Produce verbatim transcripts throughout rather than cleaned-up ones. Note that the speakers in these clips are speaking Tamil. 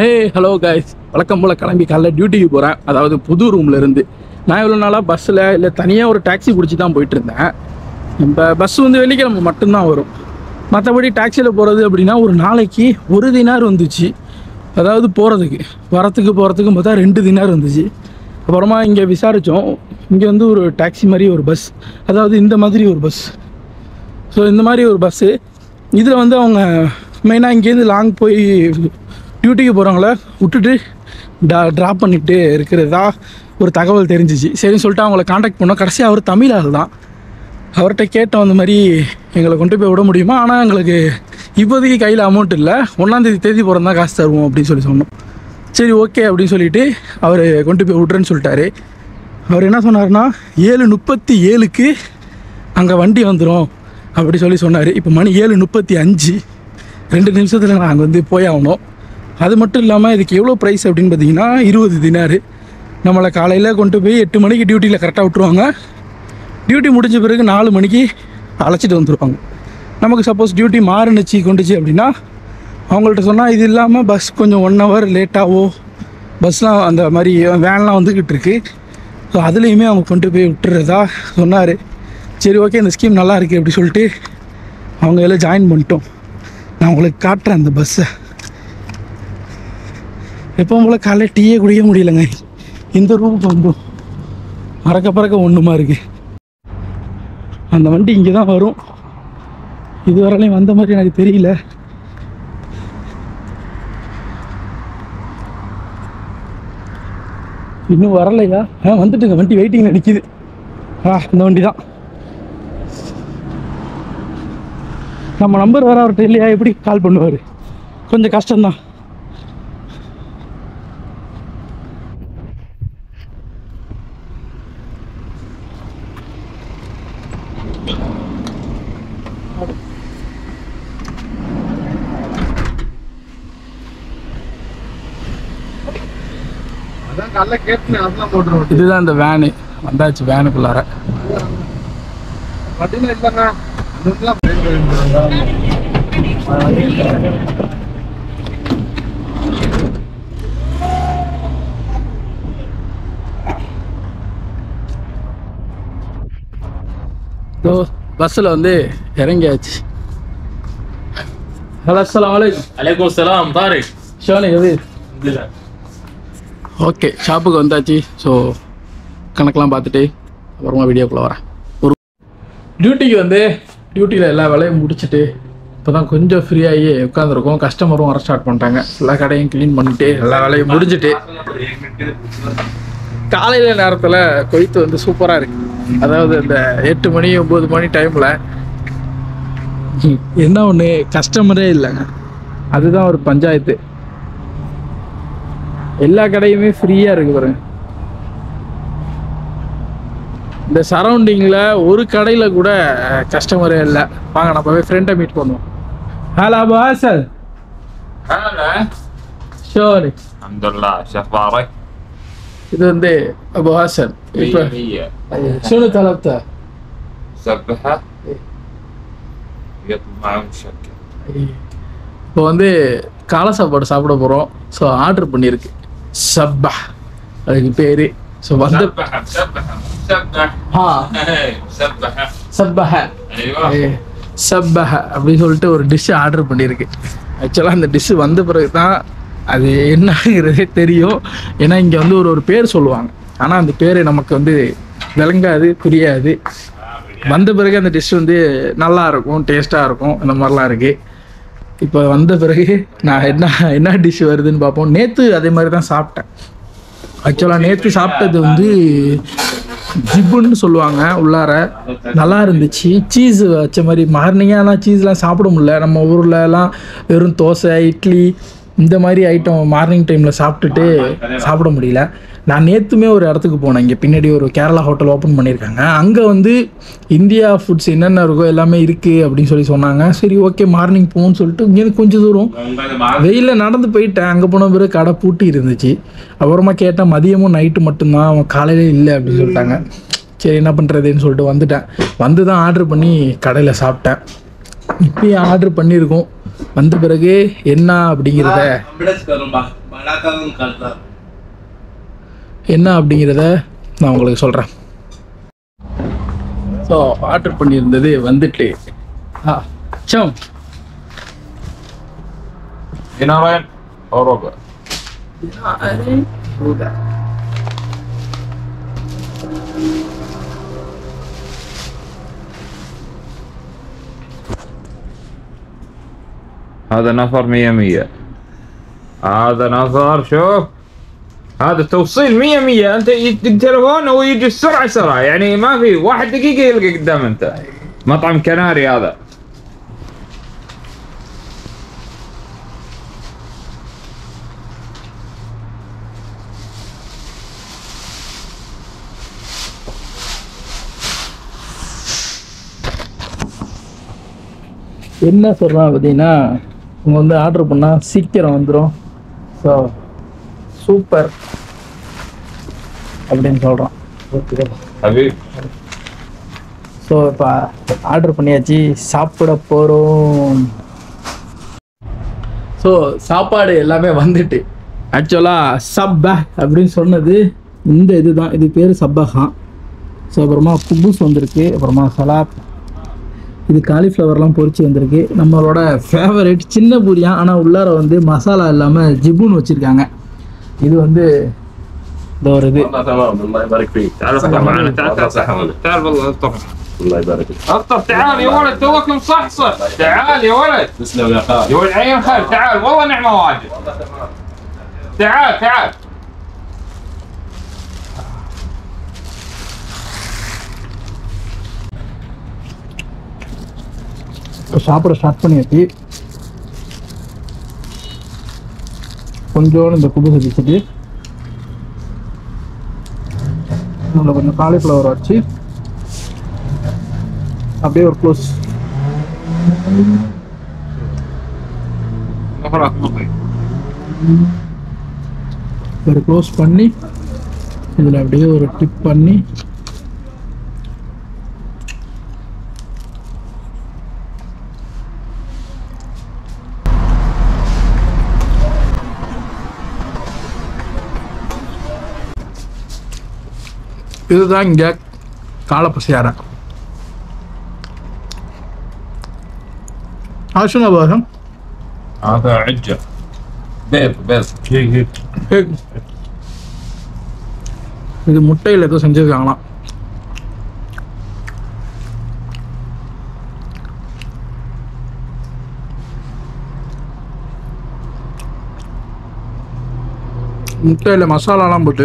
ஹே ஹலோ கைஸ், வழக்கம் போல் கிளம்பி காலைல டியூட்டிக்கு போகிறேன். அதாவது புது ரூமில் இருந்து நான் இவ்வளோ நாளாக பஸ்ஸில் இல்லை தனியாக ஒரு டாக்ஸி பிடிச்சி தான் போயிட்டு இருந்தேன். இப்போ பஸ் வந்து வெள்ளிக்கிழமை மட்டும்தான் வரும். மற்றபடி டாக்ஸியில் போகிறது அப்படின்னா ஒரு நாளைக்கு ஒரு தினார் வந்துச்சு. அதாவது போகிறதுக்கு வரத்துக்கு போகிறதுக்கு பார்த்தா ரெண்டு தினார் வந்துச்சு. அப்புறமா இங்கே விசாரித்தோம். இங்கே வந்து ஒரு டாக்ஸி மாதிரி ஒரு பஸ், அதாவது இந்த மாதிரி ஒரு பஸ். ஸோ இந்த மாதிரி ஒரு பஸ்ஸு இதில் வந்து அவங்க மெயினாக இங்கேருந்து லாங் போய் டியூட்டிக்கு போகிறவங்கள விட்டுட்டு டா ட்ராப் பண்ணிட்டு இருக்கிறதா ஒரு தகவல் தெரிஞ்சிச்சு. சரின்னு சொல்லிட்டு அவங்கள காண்டாக்ட் பண்ணோம். கடைசியாக அவர் தமிழ் ஆள் தான். அவர்கிட்ட கேட்டோம் அந்த மாதிரி எங்களை கொண்டு போய் விட முடியுமா, ஆனால் எங்களுக்கு இப்போதைக்கு கையில் அமௌண்ட் இல்லை, ஒன்றாந்தேதி தேதி போகிறதா தான் காசு தருவோம் அப்படின்னு சொல்லி சொன்னோம். சரி ஓகே அப்படின்னு சொல்லிவிட்டு அவர் கொண்டு போய் விட்றேன்னு சொல்லிட்டாரு. அவர் என்ன சொன்னார்னா ஏழு முப்பத்தி ஏழுக்கு அங்கே வண்டி வந்துடும் அப்படி சொல்லி சொன்னார். இப்போ மணி ஏழு முப்பத்தி அஞ்சு ரெண்டு நிமிஷத்தில் நான் அங்கே வந்து போய் ஆகணும். அது மட்டும் இல்லாமல் இதுக்கு எவ்வளோ ப்ரைஸ் அப்படின்னு பார்த்தீங்கன்னா இருபது தினாரு. நம்மளை காலையில் கொண்டு போய் எட்டு மணிக்கு டியூட்டியில் கரெக்டாக விட்டுருவாங்க. டியூட்டி முடிஞ்ச பிறகு நாலு மணிக்கு அழைச்சிட்டு வந்துடுவாங்க. நமக்கு சப்போஸ் டியூட்டி மாறுனுச்சு கொண்டுச்சு அப்படின்னா அவங்கள்ட்ட சொன்னால் இது இல்லாமல் பஸ் கொஞ்சம் ஒன் ஹவர் லேட்டாகவோ பஸ்லாம் அந்த மாதிரி வேன்லாம் வந்துக்கிட்டு இருக்கு. ஸோ அதுலேயுமே அவங்க கொண்டு போய் விட்டுறதா சொன்னார். சரி ஓகே இந்த ஸ்கீம் நல்லா இருக்குது அப்படி சொல்லிட்டு அவங்க எல்லாம் ஜாயின் பண்ணிட்டோம். நான் உங்களுக்கு காட்டுறேன் அந்த பஸ்ஸை. எப்பவும் போல் காலையில் டீயே குடிக்க முடியலைங்க. இந்த ரூமுக்கு வந்தோம் மறக்க பறக்க ஒன்றுமா இருக்குது. அந்த வண்டி இங்கே தான் வரும். இதுவரையிலையும் வந்த மாதிரி எனக்கு தெரியல. இன்னும் வரலையா? ஆ வந்துட்டுங்க, வண்டி வெயிட்டிங்கில் நிற்கிது. ஆ இந்த வண்டி தான். நம்ம நம்பர் வேறு அவர்கிட்ட இல்லையா, எப்படி கால் பண்ணுவார்? கொஞ்சம் கஷ்டம்தான். இதுதான் இந்த வேனு. வந்தாச்சு வேனுக்குள்ளார. பஸ்ஸில் வந்து இறங்கியாச்சு. ஹலோ அஸ்ஸலாமு அலைக்கும். அலைக்கும் சலாம் தாரிக். ஷோனி எது? ஓகே ஷாப்புக்கு வந்தாச்சு. ஸோ கணக்கெலாம் பார்த்துட்டு அப்புறமா வீடியோக்குள்ளே வரேன். ஒரு டியூட்டிக்கு வந்து டியூட்டியில் எல்லா வேலையும் முடிச்சுட்டு இப்போ தான் கொஞ்சம் ஃப்ரீயாகி உட்காந்துருக்கோம். கஸ்டமரும் வர ஸ்டார்ட் பண்ணிட்டாங்க. எல்லா கடையும் க்ளீன் பண்ணிட்டு எல்லா வேலையும் முடிஞ்சுட்டு காலையில் நேரத்தில் கொய்த்து வந்து சூப்பராக இருக்குது. அதாவது இந்த எட்டு மணி ஒம்பது மணி டைமில் என்ன ஒன்று கஸ்டமரே இல்லைங்க. அதுதான் ஒரு பஞ்சாயத்து. எல்லா கடையுமே ஃப்ரீயாக இருக்குது பாருங்க. இந்த சரௌண்டிங்கில் ஒரு கடையில் கூட கஸ்டமரே இல்லை. வாங்க நம்ம போய் ஃப்ரெண்டை மீட் பண்ணுவோம். Hello Abu Hasan. هلا ஷோரி. الحمد لله شو اخبارك؟ இது வந்து அபு ஹாசன். இப்போ هي شنو طلبته؟ سبحة يطلب معه مشكل. இப்போ வந்து காலை சாப்பாடு சாப்பிட போகிறோம். ஸோ ஆர்டர் பண்ணியிருக்கு சப்பா, அதுக்கு பேர். ஸோ வந்து سبحة سبحة سبحة ஆ سبحة சப்பஹ ايوه சப்பஹ அப்படின்னு சொல்லிட்டு ஒரு டிஷ்ஷு ஆர்டர் பண்ணியிருக்கு. ஆக்சுவலாக அந்த டிஷ்ஷு வந்த பிறகு தான் அது என்னங்கிறதே தெரியும். ஏன்னா இங்கே வந்து ஒரு ஒரு பேர் சொல்லுவாங்க, ஆனால் அந்த பேர் நமக்கு வந்து விளங்காது, புரியாது. வந்த பிறகு அந்த டிஷ் வந்து நல்லா இருக்கும், டேஸ்ட்டாக இருக்கும். இந்த மாதிரிலாம் இருக்குது. இப்போ வந்த பிறகு நான் என்ன என்ன டிஷ் வருதுன்னு பார்ப்போம். நேற்று அதே மாதிரி தான் சாப்பிட்டேன். ஆக்சுவலாக நேற்று சாப்பிட்டது வந்து ஜிப்புன்னு சொல்லுவாங்க, உள்ளார நல்லா இருந்துச்சு. சீஸ் வச்ச மாதிரி மார்னிங்காலாம் சீஸ்லாம் சாப்பிட முடியல. நம்ம ஊர்லலாம் வெறும் தோசை இட்லி இந்த மாதிரி ஐட்டம் மார்னிங் டைமில் சாப்பிட்டுட்டு சாப்பிட முடியல. நான் நேற்றுமே ஒரு இடத்துக்கு போனேன். இங்கே பின்னாடி ஒரு கேரளா ஹோட்டல் ஓப்பன் பண்ணியிருக்காங்க. அங்கே வந்து இந்தியா ஃபுட்ஸ் என்னென்ன இருக்கோ எல்லாமே இருக்குது அப்படின்னு சொல்லி சொன்னாங்க. சரி ஓகே மார்னிங் போகணும்னு சொல்லிட்டு இங்கேருந்து கொஞ்சம் தூரம் வெயிலில் நடந்து போயிட்டேன். அங்கே போன பிறகு கடை பூட்டி இருந்துச்சு. அப்புறமா கேட்டேன், மதியமும் நைட்டு மட்டும்தான், அவன் காலையிலே இல்லை அப்படின்னு சொல்லிட்டாங்க. சரி என்ன பண்ணுறதுன்னு சொல்லிட்டு வந்துட்டேன். வந்து தான் ஆர்டர் பண்ணி கடையில் சாப்பிட்டேன். இப்போயே ஆர்டர் பண்ணியிருக்கோம். வந்த பிறகு என்ன அப்படிங்கிறத என்ன அப்படிங்கிறத நான் உங்களுக்கு சொல்கிறேன். ஸோ ஆர்டர் பண்ணியிருந்தது வந்துட்டு ஆ சம் دينارين او ربع. هذا نفر مية مية. هذا نفر شوف هذا توصيل مية مية. انت يدق تلفون ويجي السرعة سرعة يعني ما في واحد دقيقة يلقى قدام انت. مطعم كناري هذا. என்ன சொல்கிறான் பார்த்தீங்கன்னா, அவங்க வந்து ஆர்டர் பண்ணால் சீக்கிரம் வந்துடும், ஸோ சூப்பர் அப்படின்னு சொல்கிறான். ஓகே ஸோ இப்போ ஆர்டர் பண்ணியாச்சு, சாப்பிட போகிறோம். ஸோ சாப்பாடு எல்லாமே வந்துட்டு ஆக்சுவலாக சப்பா அப்படின்னு சொன்னது இந்த இது தான், இது பேர் சப்பாகான். ஸோ அப்புறமா குபூஸ் வந்திருக்கு, அப்புறமா சலாத், இது காலிஃப்ளவர்லாம் பொரிச்சு வந்திருக்கு. நம்மளோட ஃபேவரட் சின்ன பூரியா, ஆனால் உள்ளார வந்து மசாலா இல்லாமல் ஜிபுன்னு வச்சுருக்காங்க. இது வந்து இந்த ஒரு இது. تمام الله يبارك فيك. تعال افطر معنا. تعال تعال تعال والله افطر. الله يبارك فيك. افطر تعال يا ولد توك مصحصح. تعال يا ولد. تسلم يا خال. يا ولد عين خال تعال والله نعمة واجد. تعال تعال. சாப்பிட ஸ்டார்ட் பண்ணியாச்சு. கொஞ்சோண்டு இந்த குபூஸ் வச்சுட்டு நம்மளை கொஞ்சம் காலிஃப்ளவர் வச்சு அப்படியே ஒரு க்ளோஸ் ஒரு க்ளோஸ் பண்ணி இதில் அப்படியே ஒரு டிப் பண்ணி இதுதான் இங்கே காலப்பசியார. عشان ابغاها هذا عجة بيض بيض هيك هيك. இது முட்டையில் ஏதோ செஞ்சுருக்காங்களாம். முட்டையில் மசாலாலாம் போட்டு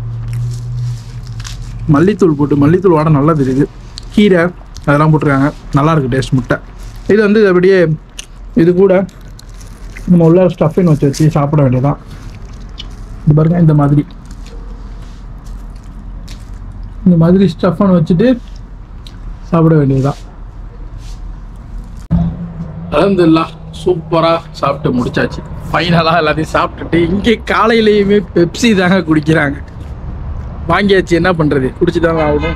மல்லித்தூள் போட்டு, மல்லித்தூள் வாடை நல்லா தெரியுது, கீரை அதெல்லாம் போட்டிருக்காங்க, நல்லா இருக்குது டேஸ்ட் முட்டை. இது வந்து அப்படியே இது கூட நம்ம உள்ள ஸ்டஃபின் வச்சு வச்சு சாப்பிட வேண்டியதான். இது பாருங்க, இந்த மாதிரி இந்த மாதிரி ஸ்டஃபன் வச்சுட்டு சாப்பிட வேண்டியதுதான். அல்ஹம்துலில்லாஹ் சூப்பராக சாப்பிட்டு முடிச்சாச்சு. ஃபைனலாக எல்லாத்தையும் சாப்பிட்டுட்டு இங்கே காலையிலையுமே பெப்சி தாங்க குடிக்கிறாங்க. வாங்கியாச்சு, என்ன பண்ணுறது, குடிச்சு தாங்க ஆகணும்.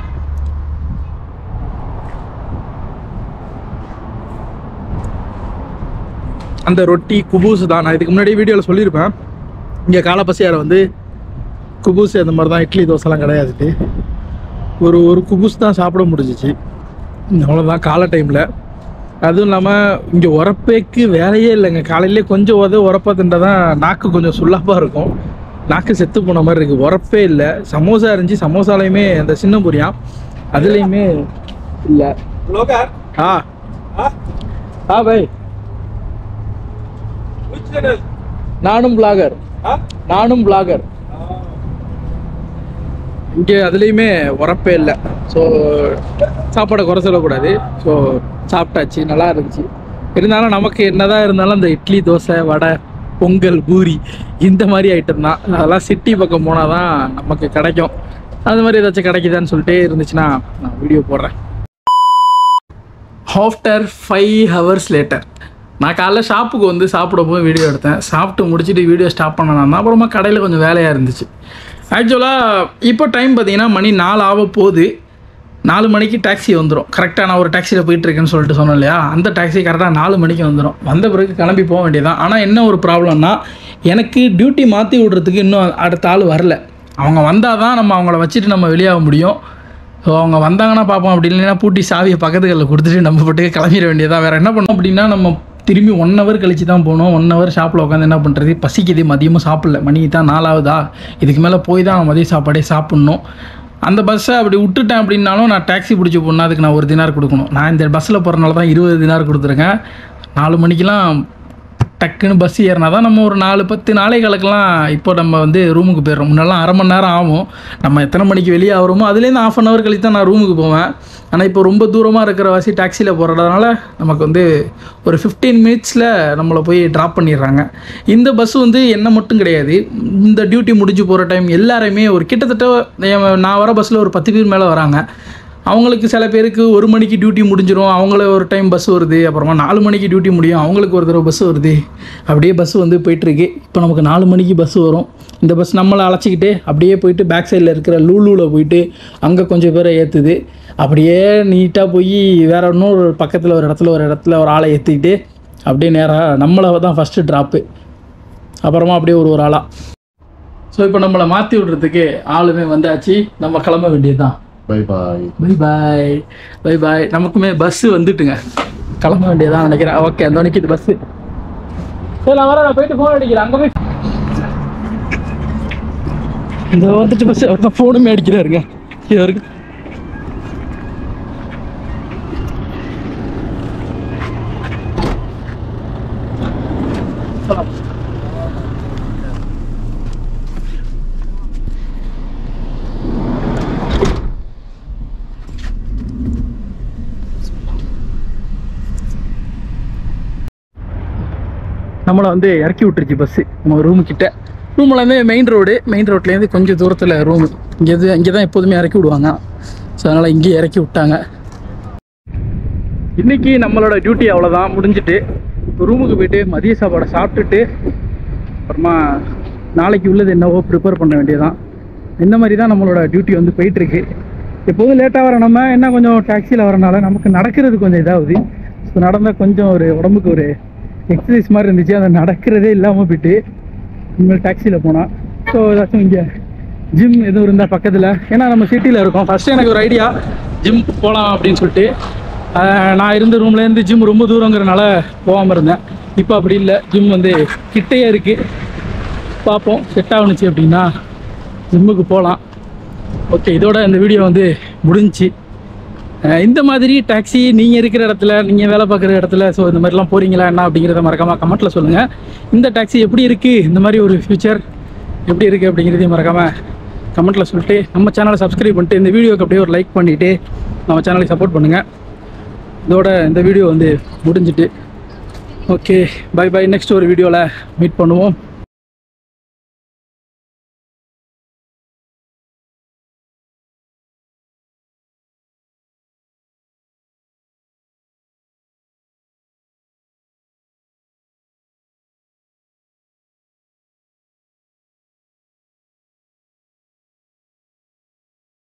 அந்த ரொட்டி குபூஸ் தான், நான் இதுக்கு முன்னாடி வீடியோவில் சொல்லியிருப்பேன். இங்கே காலப்பசியாரை வந்து குபூஸ் அந்த மாதிரி தான், இட்லி தோசைலாம் கிடையாதுட்டு. ஒரு ஒரு குபூஸ் தான் சாப்பிட முடிஞ்சிச்சு, அவ்வளோதான் காலை டைமில். அதுவும் இல்லாமல் இங்கே உரப்பேக்கு வேலையே இல்லைங்க. காலையிலே கொஞ்சம் உத உரப்பா திண்டா தான் நாக்கு கொஞ்சம் சுல்லாப்பாக இருக்கும், நாக்கு செத்து போன மாதிரி இருக்குது, உரப்பே இல்லை. சமோசா இருந்துச்சு, சமோசாலையுமே அந்த சின்ன பூரியா அதுலேயுமே இல்லை. ஆ ஆ பை நானும் பிளாகர் நானும் பிளாகர் இங்கே அதுலேயுமே உரப்பே இல்லை. ஸோ சாப்பாடை குறை சொல்லக்கூடாது. ஸோ சாப்பிட்டாச்சு, நல்லா இருந்துச்சு. இருந்தாலும் நமக்கு என்னதான் இருந்தாலும் அந்த இட்லி தோசை வடை பொங்கல் பூரி இந்த மாதிரி ஐட்டம் தான், அதெல்லாம் சிட்டி பக்கம் போனால் தான் நமக்கு கிடைக்கும். அது மாதிரி ஏதாச்சும் கிடைக்குதான்னு சொல்லிட்டே இருந்துச்சுன்னா நான் வீடியோ போடுறேன். ஆஃப்டர் ஃபைவ் ஹவர்ஸ் லேட்டர் நான் காலைல ஷாப்புக்கு வந்து சாப்பிட போய் வீடியோ எடுத்தேன். சாப்பிட்டு முடிச்சுட்டு வீடியோ ஸ்டாப் பண்ணனா அப்புறமா கடையில் கொஞ்சம் வேலையாக இருந்துச்சு. ஆக்சுவலாக இப்போ டைம் பார்த்தீங்கன்னா மணி நாலு ஆக போகுது. நாலு மணிக்கு டாக்ஸி வந்துடும். கரெக்டாக நான் ஒரு டாக்ஸியில் போயிட்டுருக்கேன்னு சொல்லிட்டு சொன்னேன் இல்லையா, அந்த டாக்ஸி கரெக்டாக நாலு மணிக்கு வந்துடும். வந்த பிறகு கிளம்பி போக வேண்டியதான். ஆனால் என்ன ஒரு ப்ராப்ளம்னா, எனக்கு டியூட்டி மாற்றி விடுறதுக்கு இன்னும் அடுத்த ஆள் வரல. அவங்க வந்தால் தான் நம்ம அவங்கள வச்சுட்டு நம்ம வெளியாக முடியும். ஸோ அவங்க வந்தாங்கன்னா பார்ப்போம், அப்படி இல்லைன்னா பூட்டி சாவியை பக்கத்துகளில் கொடுத்துட்டு நம்ம போட்டுக்கு கிளம்பிட வேண்டியதான். வேறு என்ன பண்ணோம் அப்படின்னா, நம்ம திரும்பி ஒன் ஹவர் கழிச்சு தான் போகணும். ஒன் ஹவர் ஷாப்பில் உட்காந்து என்ன பண்ணுறது, பசிக்குது, மதியமாக சாப்பிடல, மணி தான் நாலாவதா, இதுக்கு மேலே போய் தான் மதிய சாப்பாடே சாப்பிட்ணும். அந்த பஸ்ஸை அப்படி விட்டுட்டேன் அப்படின்னாலும் நான் டாக்ஸி பிடிச்சி போனால் அதுக்கு நான் ஒரு தினார் கொடுக்கணும். நான் இந்த பஸ்ஸில் போகிறனால தான் இருபது தினார் கொடுத்துருக்கேன். நாலு மணிக்கெலாம் டக்குன்னு பஸ் ஏறினா தான் நம்ம ஒரு நாலு பத்து நாளைகளுக்கெல்லாம் இப்போ நம்ம வந்து ரூமுக்கு போயிடுறோம். முன்னெல்லாம் அரை மணி நேரம் ஆகும். நம்ம எத்தனை மணிக்கு வெளியே ஆகிறோமோ அதுலேருந்து ஆஃப் அன் ஹவர் கழித்து தான் நான் ரூமுக்கு போவேன். ஆனால் இப்போ ரொம்ப தூரமாக இருக்கிற வாசி டாக்ஸியில் போகிறதுனால நமக்கு வந்து ஒரு ஃபிஃப்டீன் மினிட்ஸில் நம்மளை போய் ட்ராப் பண்ணிடுறாங்க. இந்த பஸ் வந்து என்ன மட்டும் கிடையாது, இந்த டியூட்டி முடிஞ்சு போகிற டைம் எல்லாருமே ஒரு கிட்டத்தட்ட நான் வர பஸ்ஸில் ஒரு பத்து பேர் மேலே வராங்க. அவங்களுக்கு சில பேருக்கு ஒரு மணிக்கு டியூட்டி முடிஞ்சிடும், அவங்கள ஒரு டைம் பஸ் வருது. அப்புறமா நாலு மணிக்கு டியூட்டி முடியும், அவங்களுக்கு ஒரு தடவை பஸ் வருது. அப்படியே பஸ் வந்து போயிட்டுருக்கு. இப்போ நமக்கு நாலு மணிக்கு பஸ் வரும். இந்த பஸ் நம்மளை அழைச்சிக்கிட்டு அப்படியே போயிட்டு பேக் சைடில் இருக்கிற லூலூவில் போயிட்டு அங்கே கொஞ்சம் பேரை ஏற்றுது. அப்படியே நீட்டாக போய் வேறு இன்னொரு பக்கத்தில் ஒரு இடத்துல ஒரு இடத்துல ஒரு ஆளை ஏற்றிக்கிட்டு அப்படியே நேராக நம்மளை தான் ஃபஸ்ட்டு ட்ராப்பு, அப்புறமா அப்படியே ஒரு ஒரு ஆளாக. ஸோ இப்போ நம்மளை மாற்றி விடுறதுக்கு ஆளுமே வந்தாச்சு. நம்ம கிளம்ப வேண்டியது தான். Bye bye bye bye bye bye. நமக்குமே பஸ்ஸு வந்துட்டுங்க, கிளம்ப வேண்டியதான் நினைக்கிறேன். ஓகே, அந்த நிற்கிது பஸ்ஸு. சரி, நான் வர நான் போயிட்டு ஃபோன் அடிக்கிறேன். அங்கே போய் இந்த வந்துட்டு பஸ் அவர் தான் ஃபோனுமே அடிக்கிறாருங்க. இது வரைக்கும் நம்மளை வந்து இறக்கி விட்டுருச்சு பஸ்ஸு நம்ம ரூமுக்கிட்ட. ரூமில் வந்து மெயின் ரோடு, மெயின் ரோட்லேருந்து கொஞ்சம் தூரத்தில் ரூமு. இங்கே இங்கே தான் எப்போதுமே இறக்கி விடுவாங்க. ஸோ அதனால் இங்கேயே இறக்கி விட்டாங்க. இன்றைக்கி நம்மளோட டியூட்டி அவ்வளோதான், முடிஞ்சுட்டு ரூமுக்கு போய்ட்டு மதிய சாப்பாடை சாப்பிட்டுட்டு அப்புறமா நாளைக்கு உள்ளது என்னவோ ப்ரிப்பேர் பண்ண வேண்டியதான். இந்த மாதிரி தான் நம்மளோட டியூட்டி வந்து போயிட்டுருக்கு. எப்போதும் லேட்டாக வர நம்ம என்ன கொஞ்சம் டாக்ஸியில் வரனால நமக்கு நடக்கிறது கொஞ்சம் இதாகுது. ஸோ நடந்தால் கொஞ்சம் ஒரு உடம்புக்கு ஒரு எக்ஸசைஸ் மாதிரி இருந்துச்சு. அதை நடக்கிறதே இல்லாமல் போயிட்டு இனிமேல் டாக்ஸியில் போனால். ஸோ ஏதாச்சும் இங்கே ஜிம் எதுவும் இருந்தால் பக்கத்தில், ஏன்னா நம்ம சிட்டியில் இருக்கோம். ஃபஸ்ட்டு எனக்கு ஒரு ஐடியா ஜிம் போகலாம் அப்படின்னு சொல்லிட்டு, நான் இருந்த ரூம்லேருந்து ஜிம் ரொம்ப தூரங்கிறனால போகாமல் இருந்தேன். இப்போ அப்படி இல்லை, ஜிம் வந்து கிட்டையே இருக்குது. பார்ப்போம், செட் ஆகுனுச்சு அப்படின்னா ஜிம்முக்கு போகலாம். ஓகே, இதோட இந்த வீடியோ வந்து முடிஞ்சிச்சு. இந்த மாதிரி டாக்ஸி நீங்கள் இருக்கிற இடத்துல, நீங்கள் வேலை பார்க்குற இடத்துல, ஸோ இந்த மாதிரிலாம் போகிறீங்களா என்ன அப்படிங்கிறத மறக்காமல் கமெண்ட்டில் சொல்லுங்கள். இந்த டாக்ஸி எப்படி இருக்குது, இந்த மாதிரி ஒரு ஃபியூச்சர் எப்படி இருக்குது அப்படிங்கிறதையும் மறக்காமல் கமெண்ட்டில் சொல்லிட்டு நம்ம சேனலை சப்ஸ்கிரைப் பண்ணிட்டு இந்த வீடியோக்கு அப்படியே ஒரு லைக் பண்ணிவிட்டு நம்ம சேனலை சப்போர்ட் பண்ணுங்கள். இதோட இந்த வீடியோ வந்து முடிஞ்சிட்டு ஓகே, பை பை. நெக்ஸ்ட் ஒரு வீடியோவில் மீட் பண்ணுவோம்.